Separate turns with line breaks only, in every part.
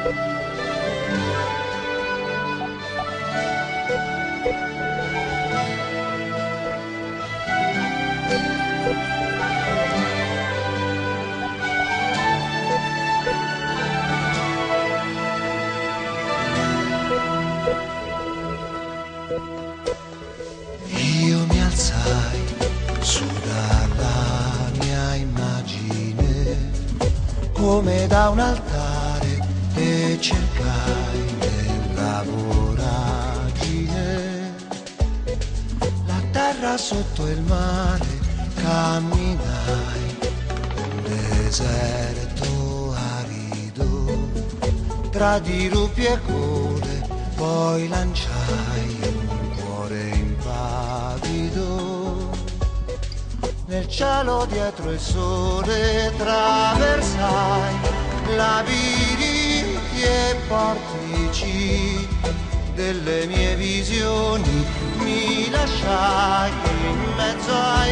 Io mi alzai su dalla mia immagine come da un altare e cercai nella voragine la terra sotto il mare, camminai un deserto arido tra dirupi e code, poi lanciai un cuore impavido nel cielo dietro il sole, traversai labirinti e portici delle mie visioni, mi lasciai in mezzo ai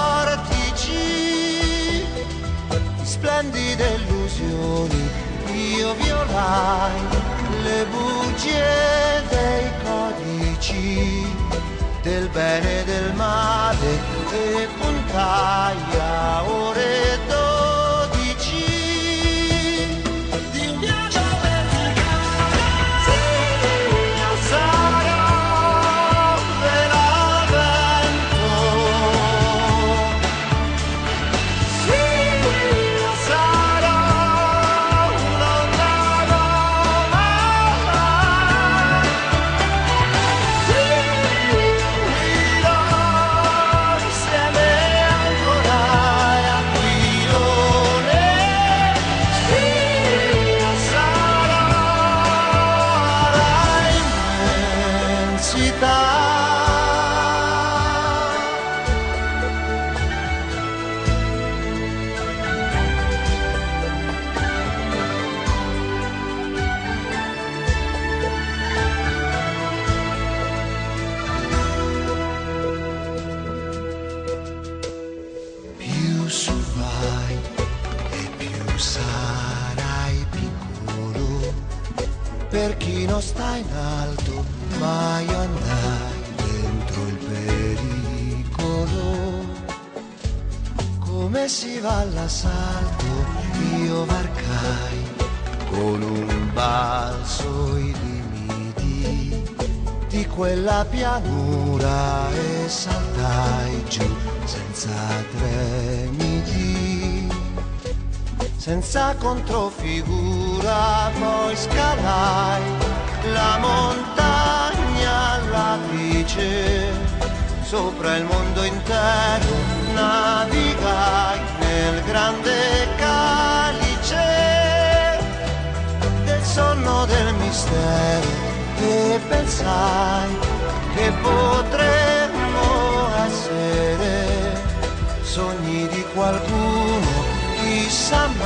vortici di splendide illusioni. Io violai le bugie dei codici del bene e del male e puntai a ore 12 di un viaggio verticale. Sì, io sarò velavento. Sì, io sarò lontano mai. Sì, insieme ancora Aquilone. Sì, sarà la immensità. Più su vai e più sarai piccolo per chi non sta in alto, ma io andai dentro il pericolo. Come si va all'assalto, io varcai con un balzo i limiti di quella pianura e saltai giù senza tremiti, senza controfigura. Poi scalai la montagna all'apice, sopra il mondo intero navigai nel grande calice del sonno del mistero e pensai che potremmo essere sogni di qualcuno, chissà mai.